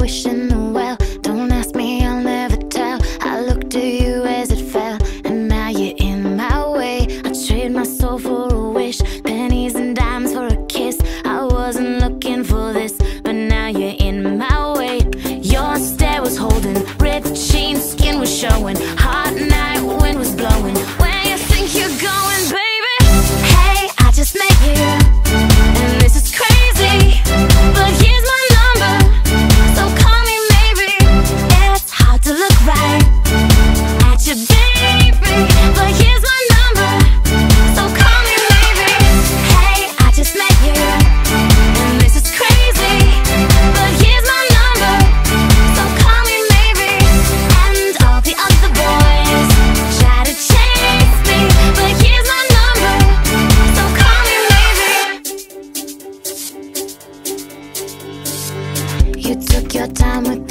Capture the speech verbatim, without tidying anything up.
wishing the well. Don't ask me, I'll never tell. I looked at you as it fell, and now you're in my way. I trade my soul for a wish, pennies and dimes for a kiss. I wasn't looking for this, but now you're in my way. Your stare was holding, ripped jeans, skin was showing, hot night wind was blowing. Where you think you're going, baby? Hey, I just met you, and this is crazy, but here's my number, so call me maybe. It's hard to look right at you, baby, but here's my number, so call me maybe. Hey, I just met you, and this is crazy, but here's my number, so call me maybe. And all the other boys try to chase me, but here's my number, so call me maybe. You took your time with